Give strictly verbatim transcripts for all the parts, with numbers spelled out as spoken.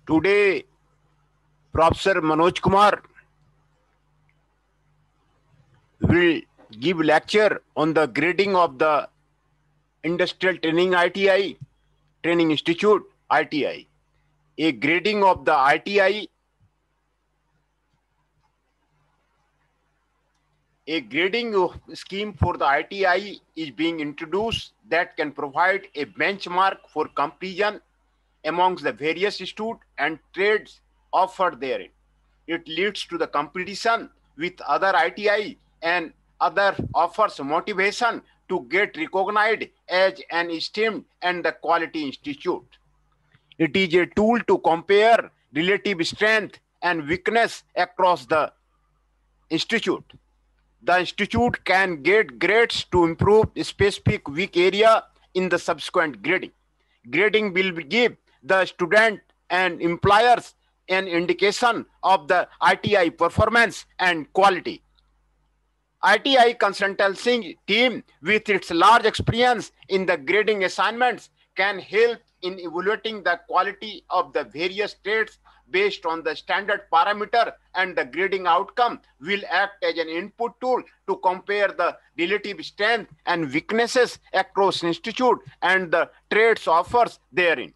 Today, Professor Manoj Kumar will give lecture on the grading of the Industrial Training I T I, Training Institute I T I. A grading of the I T I, a grading scheme for the I T I is being introduced that can provide a benchmark for comparison amongst the various institutes and trades offered therein. It leads to the competition with other I T I and other offers motivation to get recognized as an esteemed and the quality institute. It is a tool to compare relative strength and weakness across the institute. The institute can get grades to improve a specific weak area in the subsequent grading. Grading will give the student and employers an indication of the I T I performance and quality. I T I consultancy team with its large experience in the grading assignments can help in evaluating the quality of the various trades based on the standard parameter, and the grading outcome will act as an input tool to compare the relative strength and weaknesses across institute and the trades offers therein.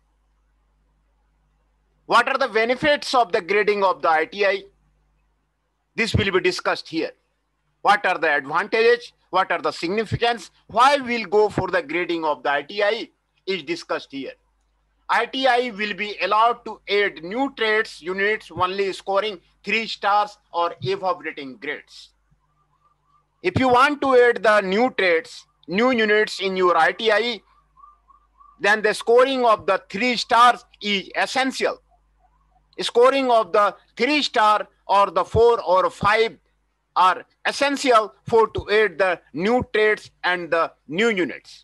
What are the benefits of the grading of the I T I? This will be discussed here. What are the advantages? What are the significance? Why we'll go for the grading of the I T I is discussed here. I T I will be allowed to add new trades units only scoring three stars or above rating grades. If you want to add the new trades, new units in your I T I, then the scoring of the three stars is essential. Scoring of the three star or the four or five are essential for to add the new trades and the new units.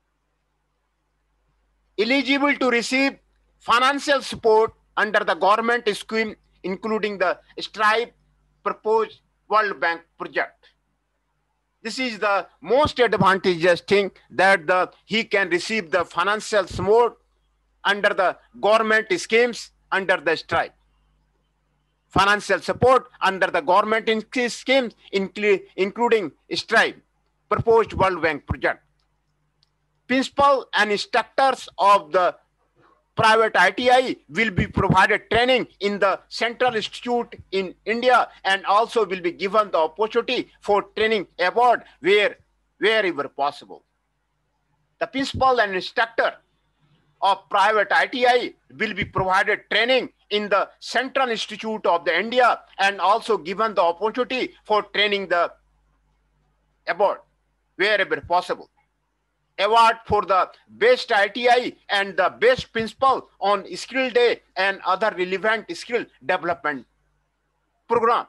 Eligible to receive financial support under the government scheme, including the STRIPE proposed World Bank project. This is the most advantageous thing, that the he can receive the financial support under the government schemes under the STRIPE. Financial support under the government schemes, including STRIPE proposed World Bank project. Principal and instructors of the private I T I will be provided training in the Central Institute in India, and also will be given the opportunity for training abroad where, wherever possible. The principal and instructor of private I T I will be provided training in the Central Institute of the India, and also given the opportunity for training the abroad wherever possible. Award for the best I T I and the best principal on skill day and other relevant skill development program.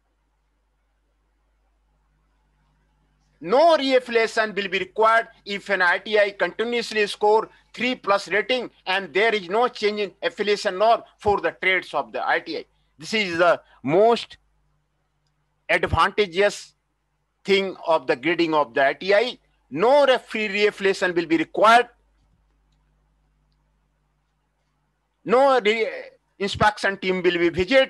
No reaffiliation will be required if an I T I continuously score three plus rating and there is no change in affiliation norm for the trades of the I T I. This is the most advantageous thing of the grading of the I T I. No reaffiliation will be required. No re inspection team will be visit.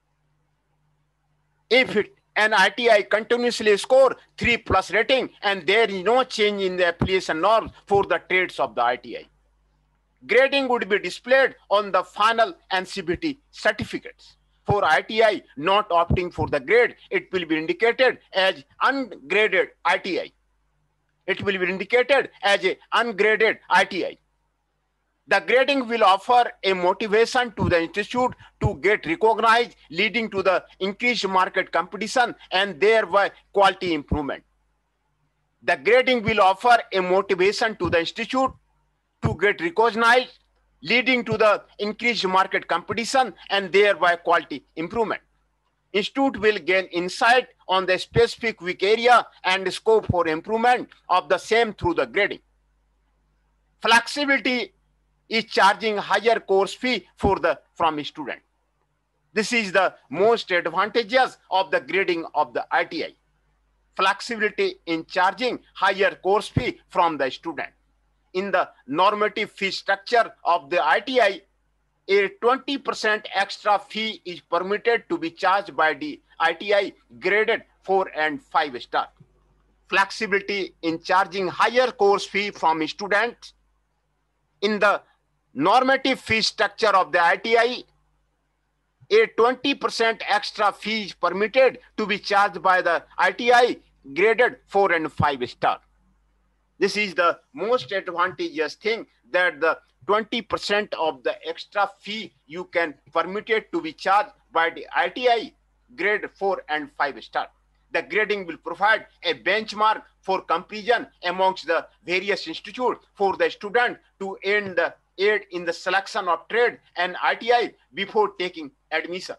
If it, an I T I continuously score three plus rating and there is no change in the affiliation norms for the trades of the I T I. Grading would be displayed on the final N C B T certificates. For I T I not opting for the grade, it will be indicated as ungraded I T I. It will be indicated as a ungraded I T I. The grading will offer a motivation to the institute to get recognized, leading to the increased market competition and thereby quality improvement. The grading will offer a motivation to the institute to get recognized, leading to the increased market competition and thereby quality improvement. Institute will gain insight on the specific weak area and scope for improvement of the same through the grading. Flexibility is charging higher course fee for the from a student. This is the most advantageous of the grading of the I T I. Flexibility in charging higher course fee from the student. In the normative fee structure of the I T I, a twenty percent extra fee is permitted to be charged by the I T I graded four and five star. Flexibility in charging higher course fee from students. In the normative fee structure of the I T I, a twenty percent extra fee is permitted to be charged by the I T I graded four and five star. This is the most advantageous thing, that the twenty percent of the extra fee you can permitted to be charged by the I T I grade four and five star. The grading will provide a benchmark for comparison amongst the various institutes for the student to aid the aid in the selection of trade and I T I before taking admission.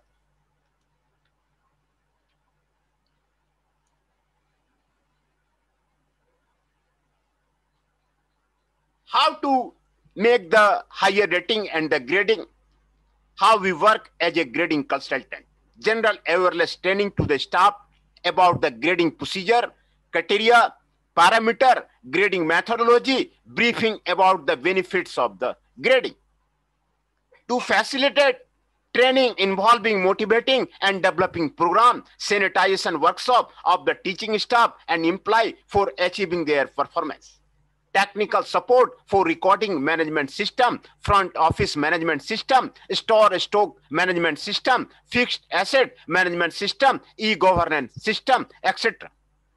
How to make the higher rating and the grading? How we work as a grading consultant. General awareness training to the staff about the grading procedure, criteria, parameter, grading methodology, briefing about the benefits of the grading. To facilitate training involving motivating and developing program, sanitization workshop of the teaching staff and employee for achieving their performance. Technical support for recording management system, front office management system, store stock management system, fixed asset management system, e-governance system, et cetera.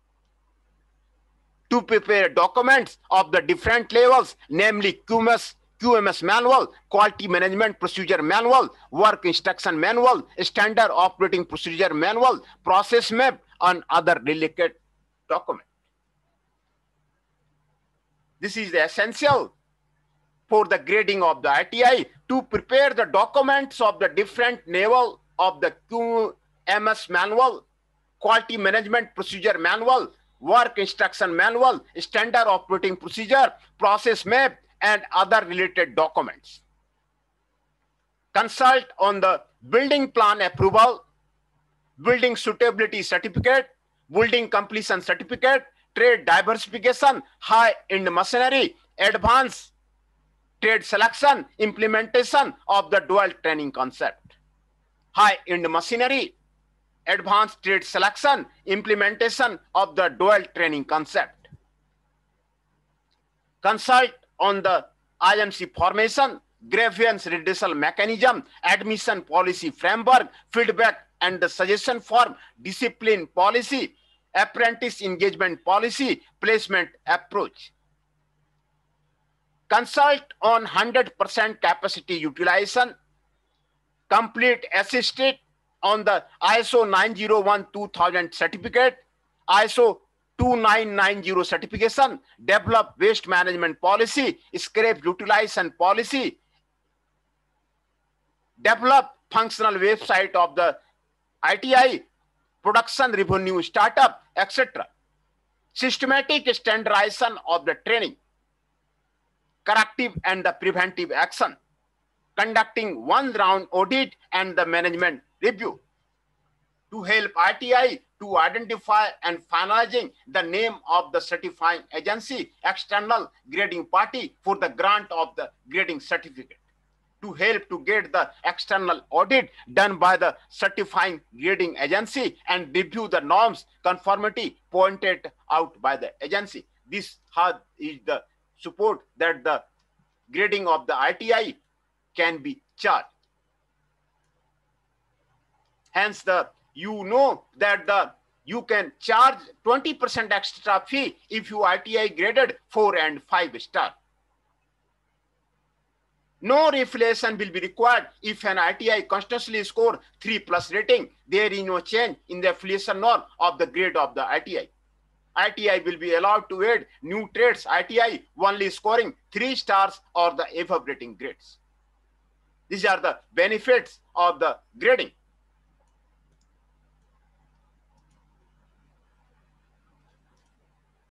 To prepare documents of the different levels, namely Q M S, Q M S manual, quality management procedure manual, work instruction manual, standard operating procedure manual, process map, and other related documents. This is the essential for the grading of the I T I, to prepare the documents of the different level of the Q M S manual, quality management procedure manual, work instruction manual, standard operating procedure, process map, and other related documents. Consult on the building plan approval, building suitability certificate, building completion certificate, trade diversification, high-end machinery, advanced trade selection, implementation of the dual training concept. High-end machinery, advanced trade selection, implementation of the dual training concept. Consult on the I M C formation, grievance redressal mechanism, admission policy framework, feedback and the suggestion form, discipline policy, apprentice engagement policy, placement approach. Consult on one hundred percent capacity utilization, complete assisted on the I S O nine oh one two thousand certificate, I S O two nine nine zero certification, develop waste management policy, scrap utilization policy, develop functional website of the I T I, production revenue startup, et cetera. Systematic standardization of the training, corrective and the preventive action, conducting one round audit and the management review to help I T I to identify and finalizing the name of the certifying agency, external grading party for the grant of the grading certificate, to help to get the external audit done by the certifying grading agency and review the norms conformity pointed out by the agency. This is the support that the grading of the I T I can be charged. Hence, the you know that the you can charge twenty percent extra fee if you I T I graded four and five star. No reflection will be required if an I T I constantly score three plus rating. There is no change in the affiliation norm of the grade of the I T I. I T I will be allowed to add new trades I T I only scoring three stars or the above rating grades. These are the benefits of the grading.